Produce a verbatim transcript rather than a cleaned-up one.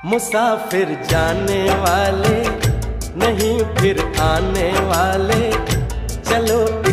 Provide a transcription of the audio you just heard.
मुसाफिर जाने वाले नहीं फिर आने वाले, चलो